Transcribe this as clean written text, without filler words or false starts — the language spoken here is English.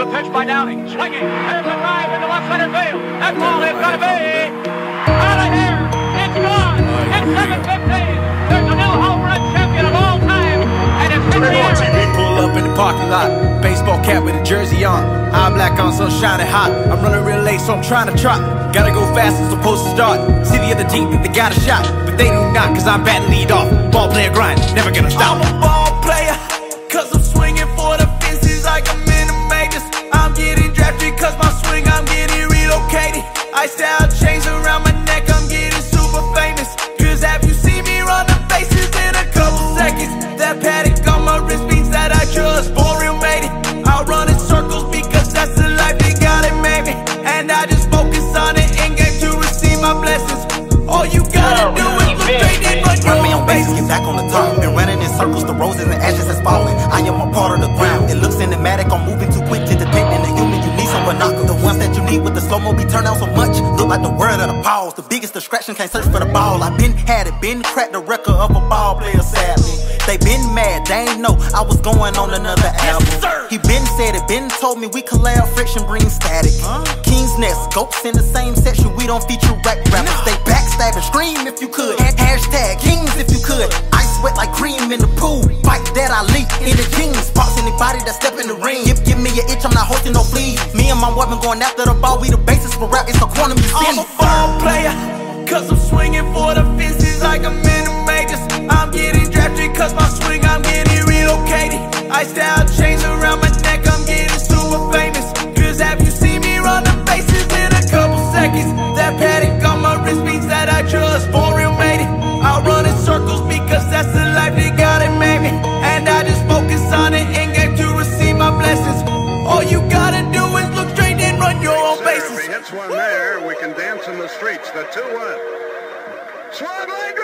the pitch by Downing. Swinging. There's a drive into left center field. That ball is going to be out of here. It's gone. It's 7:15. There's a new home run champion of all time. And it's 50 years. Pull up in the parking lot. Baseball cap with a jersey on. Eye black on, so shining hot. I'm running real late, so I'm trying to trot. Gotta go fast, it's supposed to start. See the other team think they got a shot, but they do not, cause I'm batting lead off. Ball player grind, never gonna stop. I'm a ball player, cause I'm swinging for the fences like I'm in the majors. I'm getting drafted cause my swing, I'm getting relocated. I style chains around my neck, I'm getting super famous. Cause have you seen me run the bases in a couple seconds? That paddock on my wrist means that I just for real made it. I'll run in circles because that's the life that God had made me. And I just focus on the end game to receive my blessings. All you gotta do is look straight in, but run me on base, get back on the top. Been running in circles, the roses and ashes is falling. I am a part of the ground. It looks cinematic, I'm moving too quick to detect. In the human, you need some binoculars. The ones that you need with the slow-mo be turned out so much. Look like the word of the pause. The biggest distraction, can't search for the ball. I been had it, been cracked the record of a ball player, sadly. They been mad, they ain't know I was going on another album. He been said it, been told me we collab, friction brings static. King's Nest, goats in the same section, we don't feature rap rappers. They backstabbing, scream if you could. Hashtag kings if you could. I sweat like cream in the pool. Bite that I leak in the jeans. Box anybody that step in the ring. Give me an itch, I'm not hosting no fleas. Me and my woman going after the ball, we the basis for rap, it's a quantum you see. I'm a ball player, cause I'm swinging for the fences like I'm in the majors. I'm getting drafted cause my swing, I'm getting relocated. I style chains around my neck, I'm getting super famous. Cause have you seen me run the bases in a couple seconds? That paddock on my wrist means that I just for real made it. I'll run in circles because that's the life that God had made me. And I just focus on the end game to receive my blessings. All you gotta do is look straight and run your own bases. If he hits one there, we can dance in the streets. The 2-1. Swag leg